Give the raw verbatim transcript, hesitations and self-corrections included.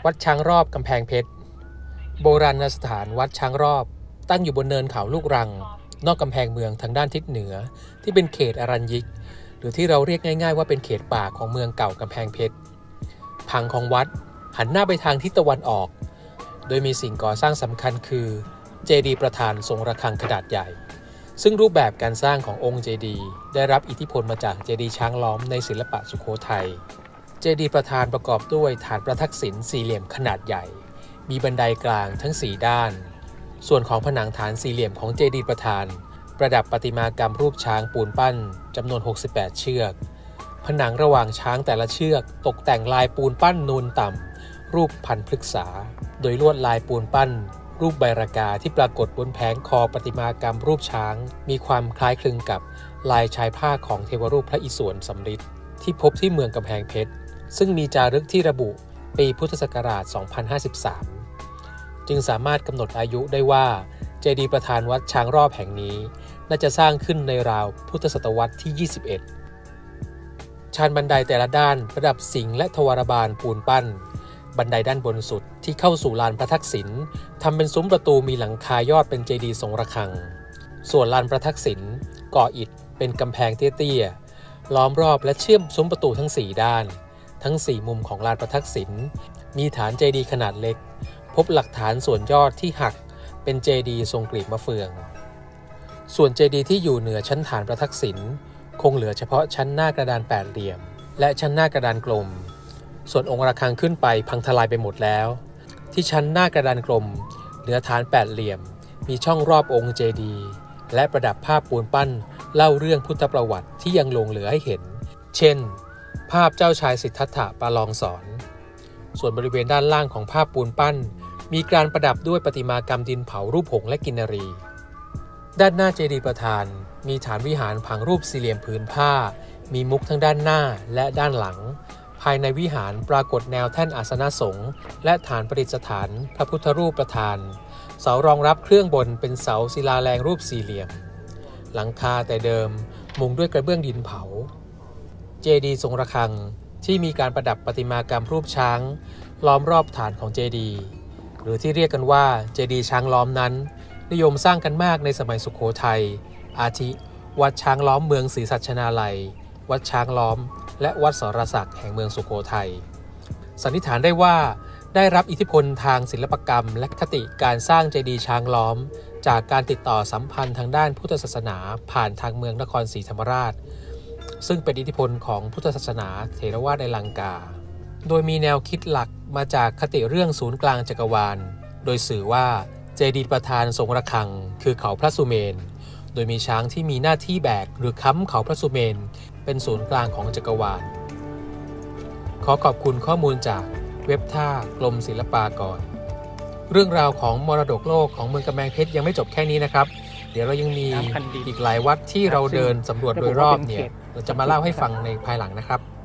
วัดช้างรอบกำแพงเพชรโบราณสถานวัดช้างรอบตั้งอยู่บนเนินเขาลูกรังนอกกำแพงเมืองทางด้านทิศเหนือที่เป็นเขตอรัญญิกหรือที่เราเรียกง่ายๆว่าเป็นเขตป่าของเมืองเก่ากำแพงเพชรผังของวัดหันหน้าไปทางทิศตะวันออกโดยมีสิ่งก่อสร้างสำคัญคือเจดีย์ประธานทรงระฆังขนาดใหญ่ซึ่งรูปแบบการสร้างขององค์เจดีย์ได้รับอิทธิพลมาจากเจดีย์ช้างล้อมในศิลปะสุโขทัยเจดีย์ประธานประกอบด้วยฐานประทักษิณสี่เหลี่ยมขนาดใหญ่มีบันไดกลางทั้งสี่ด้านส่วนของผนังฐานสี่เหลี่ยมของเจดีย์ประธานประดับประติมากรรมรูปช้างปูนปั้นจำนวนหกสิบแปดเชือกผนังระหว่างช้างแต่ละเชือกตกแต่งลายปูนปั้นนูนต่ำรูปพันพฤกษาโดยลวดลายปูนปั้นรูปใบรากาที่ปรากฏบนแผงคอประติมากรรมรูปช้างมีความคล้ายคลึงกับลายชายผ้าของเทวรูปพระอิศวรสำริดที่พบที่เมืองกำแพงเพชรซึ่งมีจารึกที่ระบุปีพุทธศักราช สองพันห้าสิบสาม จึงสามารถกำหนดอายุได้ว่าเจดีย์ประธานวัดช้างรอบแห่งนี้น่าจะสร้างขึ้นในราวพุทธศตวรรษที่ ยี่สิบเอ็ด ชานบันไดแต่ละด้านประดับสิงห์และทวารบาลปูนปั้นบันไดด้านบนสุดที่เข้าสู่ลานพระทักษิณทำเป็นซุ้มประตูมีหลังคายอดเป็นเจดีย์ทรงระฆังส่วนลานพระทักษิณก่ออิฐเป็นกำแพงเตี้ยๆล้อมรอบและเชื่อมซุ้มประตูทั้งสี่ด้านทั้งสี่มุมของลานพระทักษิณมีฐานเจดีย์ขนาดเล็กพบหลักฐานส่วนยอดที่หักเป็นเจดีย์ทรงกลีบมะเฟืองส่วนเจดีย์ที่อยู่เหนือชั้นฐานพระทักษิณคงเหลือเฉพาะชั้นหน้ากระดานแปดเหลี่ยมและชั้นหน้ากระดานกลมส่วนองค์ระฆังขึ้นไปพังทลายไปหมดแล้วที่ชั้นหน้ากระดานกลมเหนือฐานแปดเหลี่ยมมีช่องรอบองค์เจดีย์และประดับภาพปูนปั้นเล่าเรื่องพุทธประวัติที่ยังหลงเหลือให้เห็นเช่นภาพเจ้าชายสิทธัตถะประลองสอนส่วนบริเวณด้านล่างของภาพปูนปั้นมีการประดับด้วยประติมากรรมดินเผารูปหงส์และกินนรีด้านหน้าเจดีย์ประธานมีฐานวิหารผังรูปสี่เหลี่ยมผืนผ้ามีมุกทั้งด้านหน้าและด้านหลังภายในวิหารปรากฏแนวแท่นอาสนะสงฆ์และฐานประดิษฐานพระพุทธรูปประธานเสารองรับเครื่องบนเป็นเสาศิลาแรงรูปสี่เหลี่ยมหลังคาแต่เดิมมุงด้วยกระเบื้องดินเผาเจดีย์ทรงระฆังที่มีการประดับประติมากรรมรูปช้างล้อมรอบฐานของเจดีย์หรือที่เรียกกันว่าเจดีย์ช้างล้อมนั้นนิยมสร้างกันมากในสมัยสุโขทัยอาทิวัดช้างล้อมเมืองศรีสัชนาลัยวัดช้างล้อมและวัดสรศักดิ์แห่งเมืองสุโขทัยสันนิษฐานได้ว่าได้รับอิทธิพลทางศิลปกรรมและคติการสร้างเจดีย์ช้างล้อมจากการติดต่อสัมพันธ์ทางด้านพุทธศาสนาผ่านทางเมืองนครศรีธรรมราชซึ่งเป็นอิทธิพลของพุทธศาสนาเถรวาทในลังกาโดยมีแนวคิดหลักมาจากคติเรื่องศูนย์กลางจักรวาลโดยสื่อว่าเจดีย์ประธานทรงระฆังคือเขาพระสุเมนโดยมีช้างที่มีหน้าที่แบกหรือค้ำเขาพระสุเมนเป็นศูนย์กลางของจักรวาลขอขอบคุณข้อมูลจากเว็บท่ากรมศิลปากรเรื่องราวของมรดกโลกของเมืองกำแพงเพชรยังไม่จบแค่นี้นะครับเดี๋ยวเรายังมีอีกหลายวัดที่เราเดินสำรวจโดยรอบเนี่ยเราจะมาเล่าให้ฟังในภายหลังนะครับ